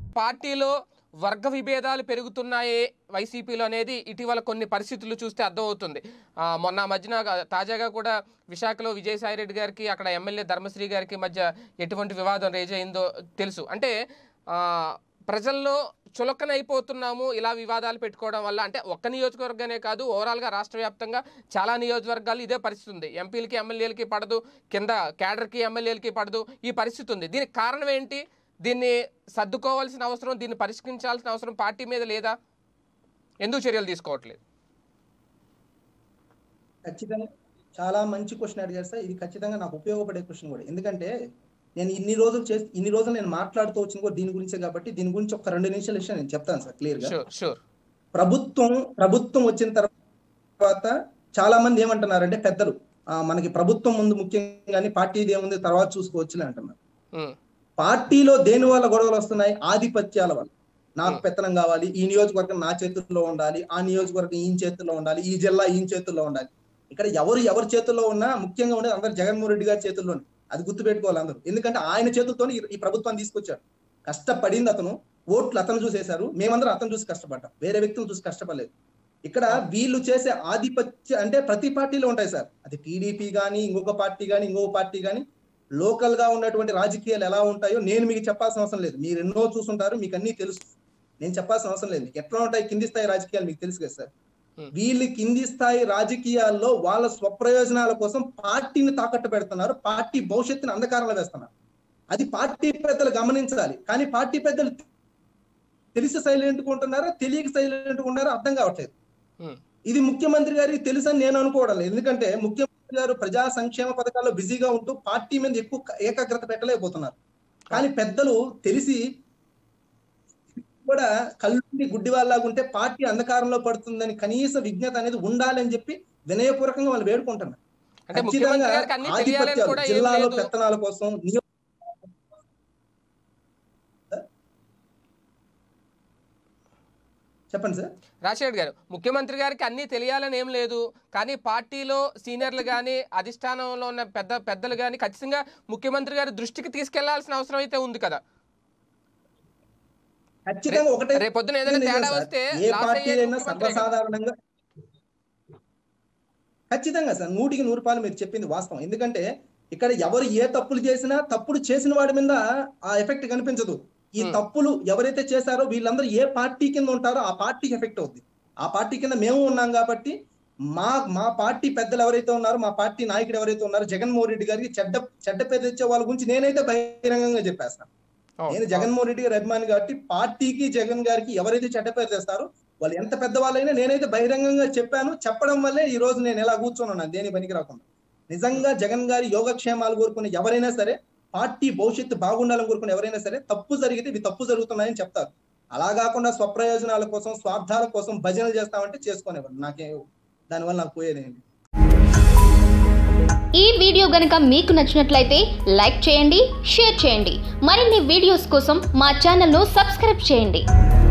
పార్టీలో వర్గ విభేదాలు పెరుగుతున్నాయి వైసీపీలో అనేది ఇటీవల కొన్ని పరిస్థితులు చూస్తే అర్థమవుతుంది. మొన్న మధ్యన తాజాగా కూడా విశాఖలో విజయసాయిరెడ్డి గారికి అక్కడ ఎమ్మెల్యే ధర్మశ్రీ గారికి మధ్య ఎటువంటి వివాదం రేజ్ అయిందో తెలుసు. అంటే ప్రజల్లో చులకనైపోతున్నాము ఇలా వివాదాలు పెట్టుకోవడం వల్ల. అంటే ఒక్క నియోజకవర్గానే కాదు, ఓవరాల్గా రాష్ట్ర వ్యాప్తంగా చాలా నియోజకవర్గాలు ఇదే పరిస్థితి ఉంది. ఎంపీలకి ఎమ్మెల్యేలకి పడదు, కింద క్యాడర్కి ఎమ్మెల్యేలకి పడదు, ఈ పరిస్థితి ఉంది. దీనికి కారణం ఏంటి? దీన్ని సర్దుకోవాల్సిన అవసరం, దీన్ని పరిష్కరించాల్సిన అవసరం పార్టీ మీద లేదా? ఎందుకు చర్యలు తీసుకోవట్లేదు? ఖచ్చితంగా చాలా మంచి క్వశ్చన్ అడిగారు సార్. ఇది ఖచ్చితంగా నాకు ఉపయోగపడే క్వశ్చన్ కూడా. ఎందుకంటే నేను ఇన్ని రోజులు నేను మాట్లాడుతూ వచ్చిన కూడా దీని గురించే కాబట్టి దీని గురించి ఒక 2 నిమిషాల విషయం నేను చెప్తాను సార్ క్లియర్ గా. ప్రభుత్వం వచ్చిన తర్వాత చాలా మంది ఏమంటున్నారంటే పెద్దలు, మనకి ప్రభుత్వం ముందు ముఖ్యంగా పార్టీది ఏముంది తర్వాత చూసుకోవచ్చులే అంటున్నారు. పార్టీలో దేని వల్ల గొడవలు వస్తున్నాయి? ఆధిపత్యాల వల్ల. నాకు పెత్తనం కావాలి, ఈ నియోజకవర్గం నా చేతుల్లో ఉండాలి, ఆ నియోజకవర్గం ఈయన చేతుల్లో ఉండాలి, ఈ జిల్లా ఈయన చేతుల్లో ఉండాలి. ఇక్కడ ఎవరి చేతుల్లో ఉన్నా ముఖ్యంగా ఉండేది అందరు జగన్మోహన్ రెడ్డి గారి చేతుల్లోనే. అది గుర్తుపెట్టుకోవాలి అందరూ. ఎందుకంటే ఆయన చేతులతోనే ఈ ప్రభుత్వాన్ని తీసుకొచ్చాడు. కష్టపడింది అతను, ఓట్లు అతను చూసేశారు, మేమందరం అతను చూసి కష్టపడ్డాం, వేరే వ్యక్తులు చూసి కష్టపడలేదు. ఇక్కడ వీళ్ళు చేసే ఆధిపత్య అంటే ప్రతి పార్టీలో ఉంటాయి సార్. అది టీడీపీ కానీ, ఇంకొక పార్టీ కానీ లోకల్ గా ఉన్నటువంటి రాజకీయాలు ఎలా ఉంటాయో నేను మీకు చెప్పాల్సిన అవసరం లేదు. మీరు ఎన్నో చూసుంటారు, మీకు అన్ని తెలుసు. నేను చెప్పాల్సిన అవసరం లేదు. ఎట్లా ఉంటాయి కింది స్థాయి రాజకీయాలు మీకు తెలుసు కదా సార్. వీళ్ళు కింది స్థాయి రాజకీయాల్లో వాళ్ళ స్వప్రయోజనాల కోసం పార్టీని తాకట్టు పెడుతున్నారు, పార్టీ భవిష్యత్తుని అంధకారంలో వేస్తున్నారు. అది పార్టీ పెద్దలు గమనించాలి. కానీ పార్టీ పెద్దలు తెలిసి సైలెంట్ ఉంటున్నారా, తెలియక సైలెంట్ ఉన్నారా అర్థం కావట్లేదు. ఇది ముఖ్యమంత్రి గారికి తెలుసని నేను అనుకోవడం లేదు. ఎందుకంటే ముఖ్యమంత్రి గారు ప్రజా సంక్షేమ పథకాల్లో బిజీగా ఉంటూ పార్టీ మీద ఎక్కువ ఏకాగ్రత పెట్టలేకపోతున్నారు. కానీ పెద్దలు తెలిసి కూడా కళ్ళుండి గుడ్డి వాళ్ళలాగా ఉంటే పార్టీ అంధకారంలో పడుతుందని కనీస విజ్ఞత అనేది ఉండాలని చెప్పి వినయపూర్వకంగా వాళ్ళు వేడుకుంటున్నారు. ఖచ్చితంగా ఆధిపత్యాలు, జిల్లాలో పెత్తనాల కోసం చెప్పండి సార్. రాజశేఖర్ గారు, ముఖ్యమంత్రి గారికి అన్నీ తెలియాలని ఏం లేదు, కానీ పార్టీలో సీనియర్లు కానీ అధిష్టానంలో ఉన్న పెద్దలు కానీ ఖచ్చితంగా ముఖ్యమంత్రి గారి దృష్టికి తీసుకెళ్లాల్సిన అవసరం అయితే ఉంది కదా. ఖచ్చితంగా ఒకటే, రేపొద్దున ఏదైనా తేడా వస్తే ఏ పార్టీలైనా సర్వసాధారణంగా ఖచ్చితంగా సార్ 100కి 100 మీరు చెప్పింది వాస్తవం. ఎందుకంటే ఇక్కడ ఎవరు ఏ తప్పులు చేసినా తప్పుడు చేసిన వాడి మీద ఆ ఎఫెక్ట్ కనిపించదు. ఈ తప్పులు ఎవరైతే చేశారో వీళ్ళందరూ ఏ పార్టీ కింద ఉంటారో ఆ పార్టీకి ఎఫెక్ట్ అవుద్ది. ఆ పార్టీ కింద మేము ఉన్నాం కాబట్టి మా పార్టీ పెద్దలు ఎవరైతే ఉన్నారో, మా పార్టీ నాయకుడు ఎవరైతే ఉన్నారో, జగన్మోహన్ రెడ్డి గారికి చెడ్డ పేరు తెచ్చే వాళ్ళ గురించి నేనైతే బహిరంగంగా చెప్పేస్తాను. నేను జగన్మోహన్ రెడ్డి గారి అభిమాని కాబట్టి పార్టీకి జగన్ గారికి ఎవరైతే చెడ్డ పేరు తెస్తారో వాళ్ళు ఎంత పెద్దవాళ్ళైనా నేనైతే బహిరంగంగా చెప్పాను. చెప్పడం వల్లే ఈ రోజు నేను ఎలా కూర్చొని ఉన్నాను దేని పనికి రాకుండా. నిజంగా జగన్ గారి యోగక్షేమాలు కోరుకునే ఎవరైనా సరే, పార్టీ భవిష్యత్తు బాగుండాలని కోరుకునే ఎవరైనా సరే తప్పు జరిగితే ఇవి తప్పు జరుగుతున్నాయని చెప్తారు. అలా కాకుండా స్వప్రయోజనాల కోసం, స్వార్థాల కోసం భజనలు చేస్తామంటే చేసుకునేవారు. దానివల్ల నాకు పోయేదేంటి. ఈ వీడియో గనుక మీకు నచ్చినట్లయితే లైక్ చేయండి, షేర్ చేయండి. మరిన్ని వీడియోస్ కోసం మా ఛానల్ను సబ్స్క్రైబ్ చేయండి.